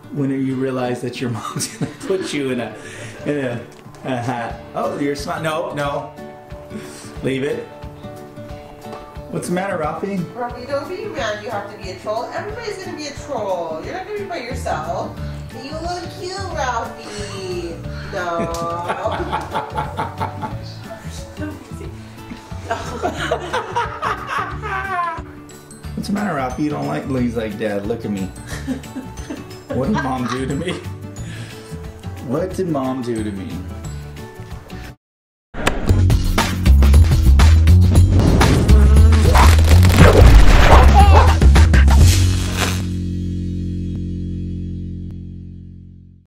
when you realize that your mom's gonna put you in a hat. Oh, you're smart. No, no. Leave it. What's the matter, Ralphie? Ralphie, don't be mad. You have to be a troll. Everybody's gonna be a troll. You're not gonna be by yourself. You look cute, Ralphie. No. What's the matter, Ralphie? You don't like? He's like, Dad, look at me. What did Mom do to me? What did Mom do to me?